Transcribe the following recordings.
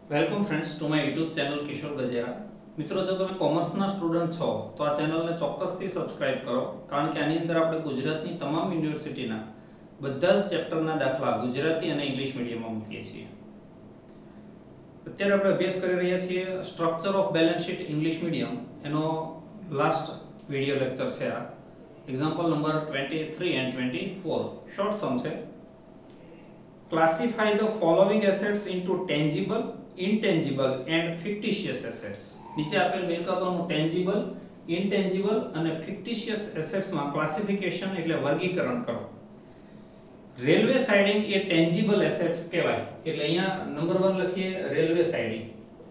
Welcome friends to my YouTube channel Kishor Gajera. मित्रों, जो તમે કોમર્સના સ્ટુડન્ટ છો તો આ ચેનલને ચોક્કસથી સબસ્ક્રાઇબ કરો, કારણ કે આની અંદર આપણે ગુજરાતની તમામ યુનિવર્સિટીના બધા જ ચેપ્ટરના દાખલા ગુજરાતી અને ઇંગ્લિશ મીડિયમમાં મૂકીએ છીએ। અત્યારે આપણે અભ્યાસ કરી રહ્યા છીએ structure of balance sheet English medium, એનો લાસ્ટ વિડિયો લેક્ચર છે આ। Example number 23 and 24 short sum છે। Classify the following assets into tangible, intangible and fictitious assets। નીચે આપેલ મિલકતોનું ટેન્જિબલ, ઇનટેન્જિબલ અને ફિક્ટિશિયસ એસેટ્સ માં ક્લાસિફિકેશન એટલે વર્ગીકરણ કરો। રેલવે સાઇડિંગ એ ટેન્જિબલ એસેટ્સ કહેવાય, એટલે અહીંયા નંબર 1 લખીએ રેલવે સાઇડિંગ।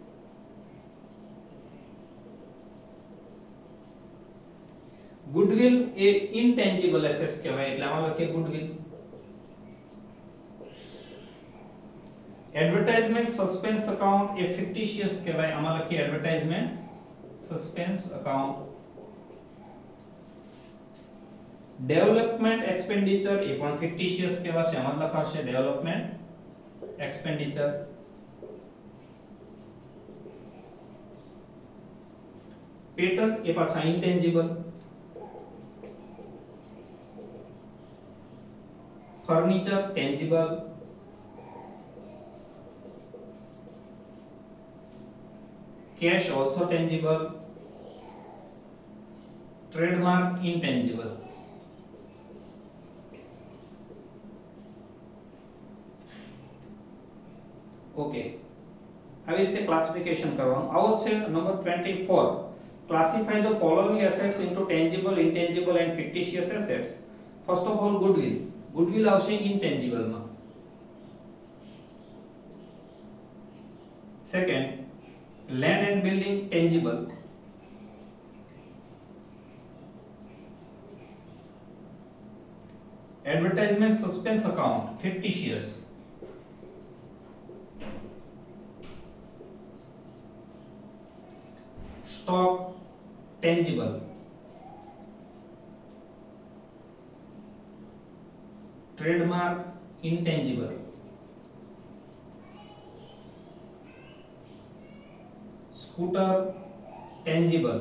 ગુડવિલ એ ઇનટેન્જિબલ એસેટ્સ કહેવાય, એટલે આમાં લખીએ ગુડવિલ। एडवर्टाइजमेंट सस्पेंस अकाउंट ए फिक्टिशियस કહેવાય, આમાં લખીએ advertisement suspense account. Development expenditure એ પણ ફિક્ટિशियस કહેવાશે, આમાં લખાશે ડેવલપમેન્ટ એક્સપેન્ડિચર। પેટન્ટ એ પાછા intangible. Furniture tangible. Cash also tangible, trademark intangible। Okay, આવી રીતે ક્લાસિફિકેશન કરવાનું। આવો છે number 24, classify the following assets into tangible, intangible and fictitious assets. First of all goodwill, goodwill આવશે ઇન્ટેન્જિબલ માં। Second, land and building tangible, advertisement suspense account fictitious, stock tangible, trademark intangible, scooter tangible,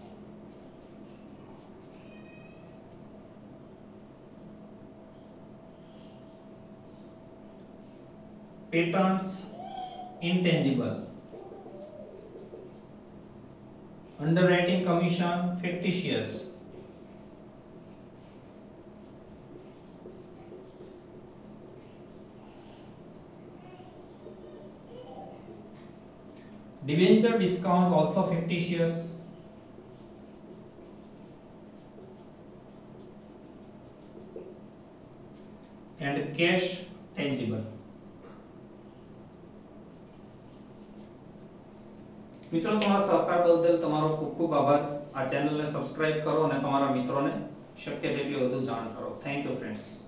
patents intangible, underwriting commission fictitious, debenture discount also fictitious, and cash tangible। મિત્રો, તમારા સહકાર બદલ તમારો ખૂબ ખૂબ આભાર। આ ચેનલને સબસ્ક્રાઇબ કરો અને તમારા મિત્રોને શક્ય તેટલી વધુ જાણ કરો। Thank you friends.